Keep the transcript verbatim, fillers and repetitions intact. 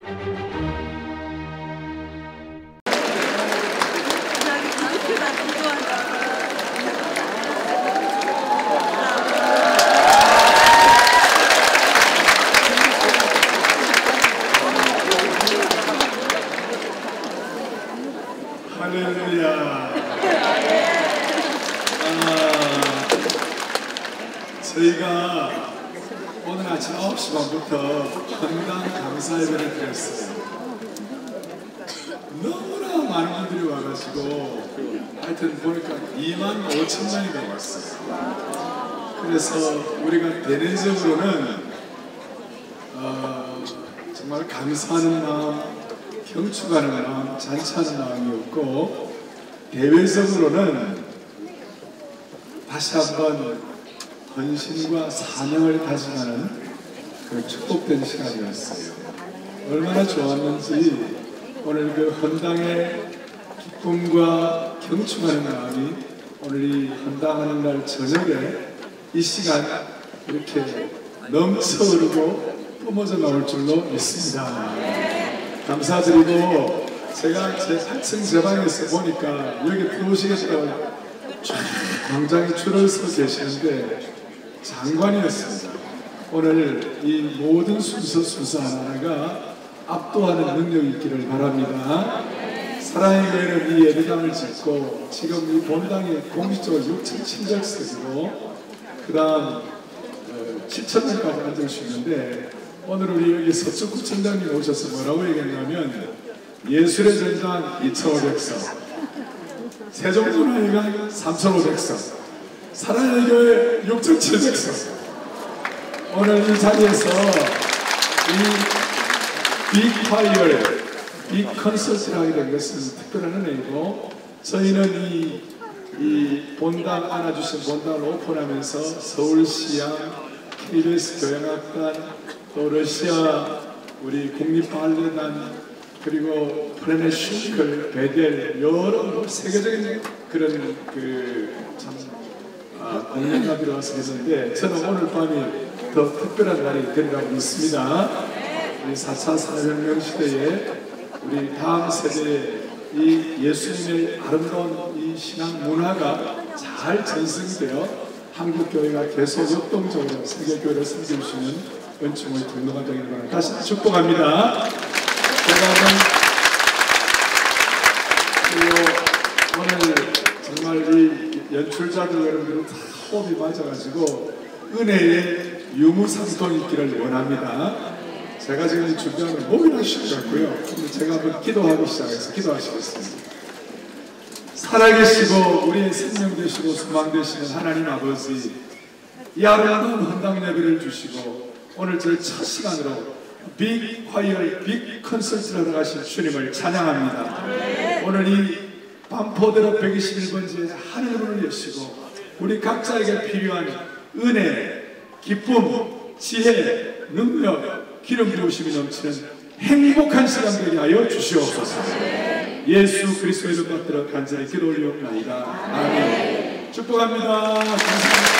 할렐루야. 아, 저희가 오늘 아침 아홉 시 반부터 건강 감사 예배를 드렸어요. 너무나 많은 분들이 와가지고 하여튼 보니까 이만 오천 명이 넘었어요. 그래서 우리가 대내적으로는 어, 정말 감사하는 마음, 경축하는 마음, 잔치하는 마음이었고, 대외적으로는 다시 한번 헌신과 사명을 다짐하는 그 축복된 시간이었어요. 얼마나 좋았는지 오늘 그 헌당의 기쁨과 경축하는 마음이 오늘 이 헌당하는 날 저녁에 이 시간 이렇게 넘쳐 흐르고 뿜어져 나올 줄로 믿습니다. 감사드리고, 제가 제 팔 층 제 방에서 보니까 여기 들어오시겠다고 쫙 광장에 줄을 서 계시는데 장관이었습니다. 오늘 이 모든 순서 순서 하나가 압도하는 능력이 있기를 바랍니다. 사랑의 교회는 이 예배당을 짓고 지금 이 본당이 공식적으로 육천칠백 석이고 그 다음 칠천 명까지 앉을 수 있는데, 오늘 우리 여기 서쪽 구청장님 오셔서 뭐라고 얘기했냐면 예술의 전당 이천오백 석, 세종문화회관 삼천오백 석, 사랑의 교회 육천칠백 석. 오늘 이 자리에서 이 빅파이어, 빅컨서트를 하게 된 것은 특별한 은혜이고, 저희는 이, 이 본당 안아주신 본당을 오픈하면서 서울시향, 케이비에스 교향악단, 또 러시아 우리 국립발레단, 그리고 플래닛 슈클, 베델, 여러 세계적인 그런 그참 아, 공연가들이 와서 했는데, 저는 오늘 밤이 더 특별한 날이 되리라고 믿습니다. 우리 사 차 산업혁명 시대에 우리 다음 세대에 이 예수님의 아름다운 이 신앙 문화가 잘 전승되어 한국 교회가 계속 역동적으로 세계 교회를 섬길 수 있는 은총의 통로가 되기를 바랍니다. 다시 축복합니다. 제가 오늘 정말 이 연출자들 여러분들은 다 호흡이 맞아가지고 은혜의 유무상통이 있기를 원합니다. 제가 지금 준비하는 목이나 쉬지 않고요. 제가 한번 기도하고 시작해서 기도하시겠습니다. 살아계시고 우리의 생명 되시고 소망 되시는 하나님 아버지, 이 아름다운 헌당 예배를 주시고 오늘 저희 첫 시간으로 빅 화이어 빅 컨설트를 하러 가신 주님을 찬양합니다. 네. 오늘 이 반포대로 백이십일 번지에 하늘문을 여시고 우리 각자에게 필요한 은혜, 기쁨, 지혜, 능력, 기름 부으심이 넘치는 행복한 시간 되게 하여 주시옵소서. 네. 예수 그리스도의 이름 받들어 간절히 기도 올리옵나이다. 아멘. 축복합니다. 감사합니다.